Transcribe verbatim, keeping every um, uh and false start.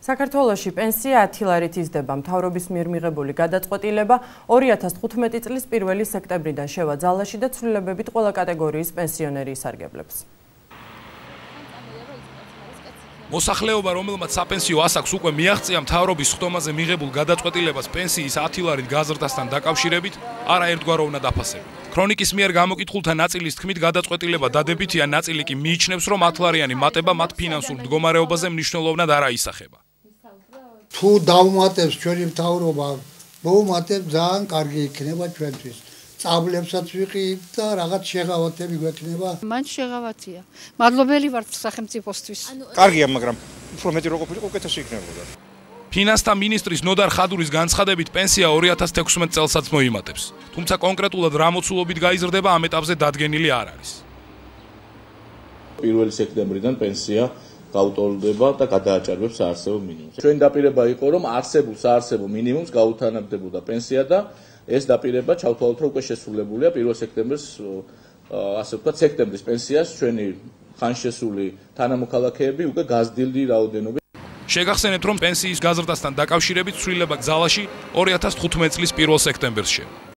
საქართველოში პენსია ათი ლარით იზრდება. მთავრობის მიერ მიღებული გადაწყვეტილება ორი ათას თხუთმეტი წლის პირველი სექტემბრიდან შევა ძალაში და ცვლილებებით ყველა კატეგორიის პენსიონერი ისარგებლებს. მოსახლეობა, რომელმაც საპენსიო ასაკს უკვე მიაღწია, მთავრობის ხდომაზე მიღებულ გადაწყვეტილებას პენსიის ათი ლარით გაზრდასთან დაკავშირებით არა ერთგვაროვნად აფასებენ. ქრონიკის მიერ გამოკითხულთა ნაწილის თქმით, გადაწყვეტილება დადებითია, ნაწილი კი მიიჩნევს, რომ ათ ლარიანი მატება მათ ფინანსურ მდგომარეობაზე მნიშვნელოვნად არ აისახება. თუ დავუმატებს ჩვენი მთავრობა, მოუმატებს ძალიან კარგი იქნება ჩვენთვის. წაბლებსაც ვიყიდ და რაღაც შეღავათები გვექნება. მან შეღავათია. მადლობელი ვარ სახელმწიფოსთვის. კარგია, მაგრამ უფრო მეტი რო ყოფილიყო, უკეთესი იქნებოდა. ფინანსთა მინისტრის ნოდარ ხადურის განცხადებით, პენსია ორი ათას თექვსმეტ წელსაც მოიმატებს. თუმცა კონკრეტულად რა მოცულობით გაიზრდება, ამ ეტაპზე დადგენილი არ არის. პირველი სექტემბრიდან პენსია გაუტოლდება და გადააჭარბებს საარსებო მინიმუმს. ჩვენ დაპირება იყო, რომ არსებულ საარსებო მინიმუმს გაუთანაბრდებოდა პენსია და ეს დაპირება ჩავთვალოთ, რომ უკვე შესრულებულია პირველ სექტემბერს, ასე ვთქვათ, სექტემბრის პენსიას ჩვენი ხანშესული თანამოქალაქეები უკვე გაზრდილი რაოდენობით. შეგახსენებთ, რომ პენსიის გაზრდასთან დაკავშირებით ცვლილება ძალაში ორი ათას თხუთმეტ წლის პირველ სექტემბერს შევა.